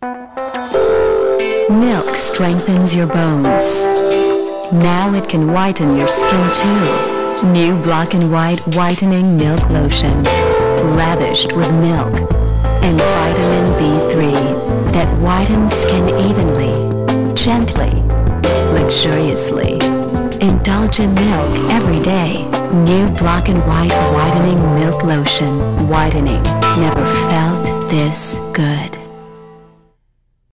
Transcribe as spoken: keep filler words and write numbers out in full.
Milk strengthens your bones. Now it can whiten your skin too. New Black and White Whitening Milk Lotion. Lavished with milk and vitamin B three that whitens skin evenly, gently, luxuriously. Indulge in milk every day. New Black and White Whitening Milk Lotion. Whitening never felt this good.